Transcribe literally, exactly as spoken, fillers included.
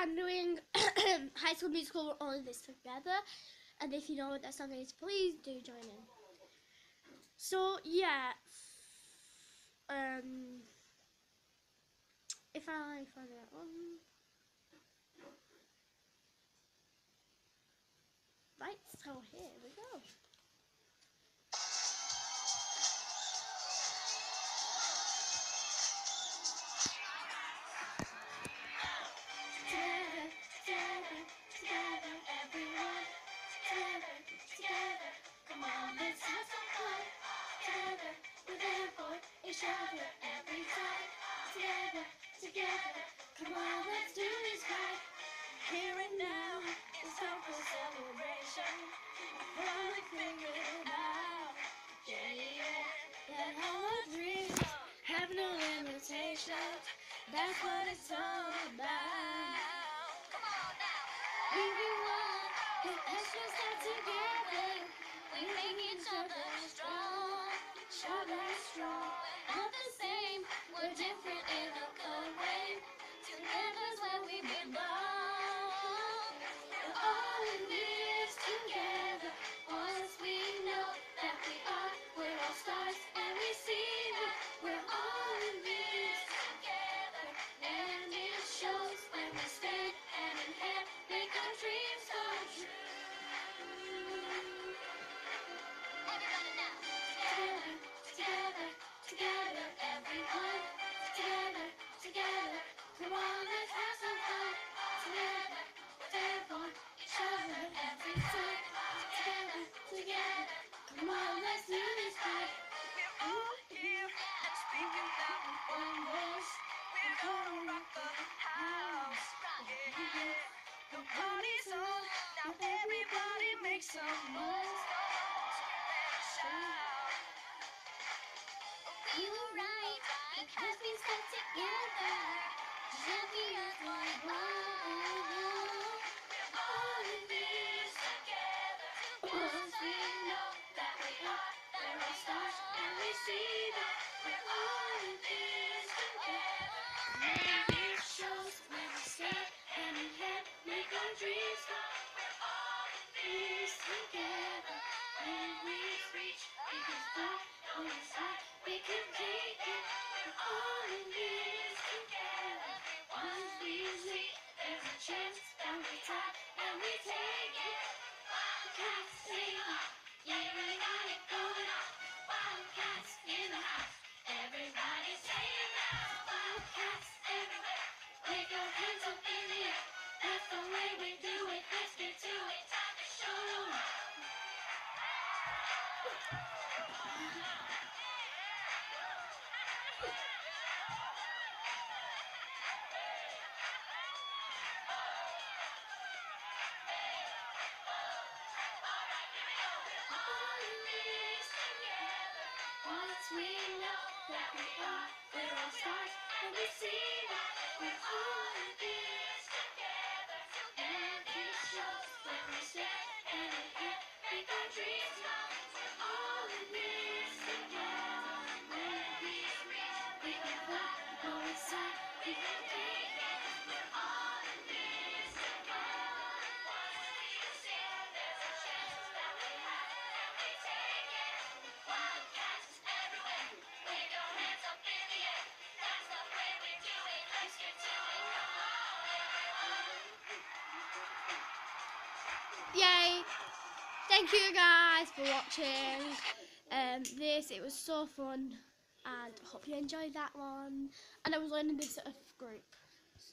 I'm doing High School Musical, all of this together. And if you know what that song is, please do join in. So yeah, um, if I find that one, right. So here we go. Together, together, together, everyone. Together, together, come on, let's have some fun. Together, we're there for each other every time. Together, together, come on, let's do this right. Here and now, it's time for celebration. We're only figuring out, yeah, yeah, that all our dreams have no limitations. That's what it's all about. Come on now. We belong, with us we stand together. We make each other strong, sharp and strong. Not the same, we're different in a good way. Together's where we belong. We're all in this together. Once we know that we are, we're all stars, and we see that we're all in this together. And it shows when we stand hand in hand, make our dreams come true. Everybody now. Together, together, together, everyone. Together, together, come on, let's have some fun. Together, we're there for each other every time. Together, together, come on, let's do this right. We're all here and speaking out with one voice. We're gonna rock the house. Yeah, yeah. The party's on, now everybody make some noise. Let's shout. We were right, because we stuck together. Champions one one. All in this together. Once we know that we are, there are stars, and we see that we're all in this together. And it shows when we stand hand in hand, make our dreams come. We're all in this together. When we reach, we can fly on the side. We can take it. We're all in this together. Once we see, there's a chance that we try and we take it. Wildcats sing off. Yeah, we got it going on. Wildcats in the house. Everybody saying now. Wildcats everywhere. Wave your hands up in the air. That's the way we do it. Let's get to it. Time to show them off. All in this together. Once we know that we are, we're all stars, and we see that we're all in this together. And it shows when we stand hand in hand, make our dreams come. We're all in this together. When we reach, we can fly, go inside, we can take it. We're all in this together. Once we see, there's a chance that we have, and we take it. Wildcats everywhere. Wave your hands up in the air. That's the way we do it. Let's get to it. Come on, everyone. Yay! Thank you guys for watching. Um, this it was so fun, and hope you enjoyed that one. And I was learning this at a group.